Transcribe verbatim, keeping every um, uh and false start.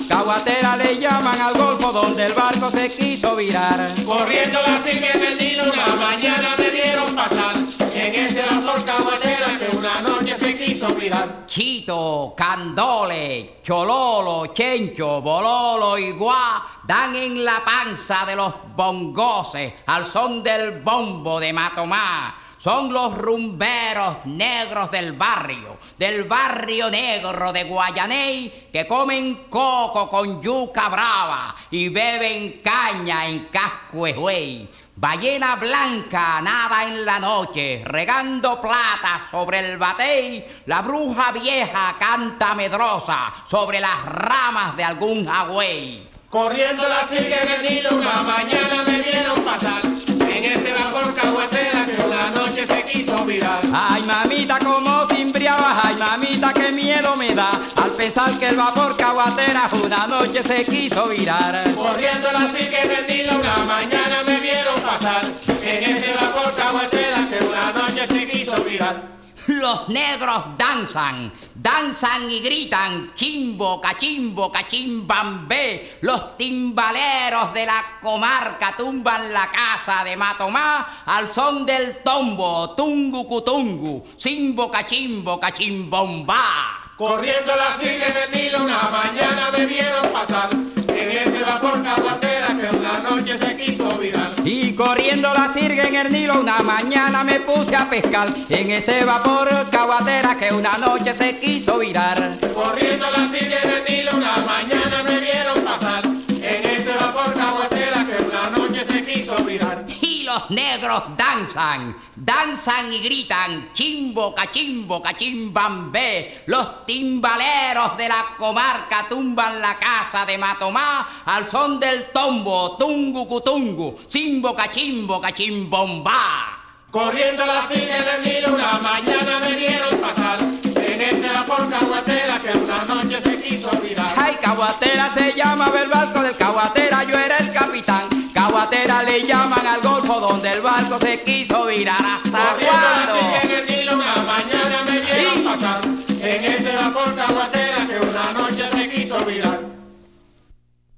Caguatera le llaman al golfo donde el barco se quiso virar. Corriendo la sigue en el Nilo, una mañana me vieron pasar. En ese vapor caguatera que una noche se quiso virar. Chito, Candole, Chololo, Chencho, Bololo y Guá dan en la panza de los bongoses al son del bombo de Matomá. Son los rumberos negros del barrio, del barrio negro de Guayaney, que comen coco con yuca brava y beben caña en Cascuejuey. Ballena blanca nada en la noche, regando plata sobre el batey. La bruja vieja canta medrosa sobre las ramas de algún jagüey. Corriendo la sigue en el Nilo, una mañana me vieron pasar. En ese vapor caguatera que una noche se quiso virar. Ay, mamita, como cimbriabas, ay, mamita, qué miedo me da al pensar que el vapor caguatera una noche se quiso virar. Corriendo la sigue en el Nilo, una mañana me vieron pasar. En ese vapor caguatera que una noche se quiso virar. Los negros danzan, danzan y gritan, chimbo, cachimbo, cachimbambé. Los timbaleros de la comarca tumban la casa de Matomá al son del tombo, tungu cutungu, simbo, cachimbo, cachimbombá. Corriendo la sigue en el Nilo, una mañana me vieron pasar. En ese vapor caguatera que una noche se quiso virar. Y corriendo la sirga en el Nilo, una mañana me puse a pescar en ese vapor caguatera que una noche se quiso virar. Corriendo la sirga en el Nilo, una mañana me vieron pasar. En ese vapor caguatera que una noche se quiso virar. Y los negros danzan, danzan y gritan, chimbo, cachimbo, cachimbambé. Los timbaleros de la comarca tumban la casa de Matomá al son del tombo, tungu cutungu, simbo, cachimbo, cachimbombá. Corriendo la sigue en el Nilo, una mañana me vieron pasar. En ese vapor caguatera que una noche se quiso virar. Ay, caguatera se llamaba el barco del caguatera, yo era el capitán. Caguatera le llaman al golfo donde el barco se quiso virar. ¿Hasta Corriendo cuándo? la sigue en el Nilo, una mañana me vieron pasar. En ese vapor caguatera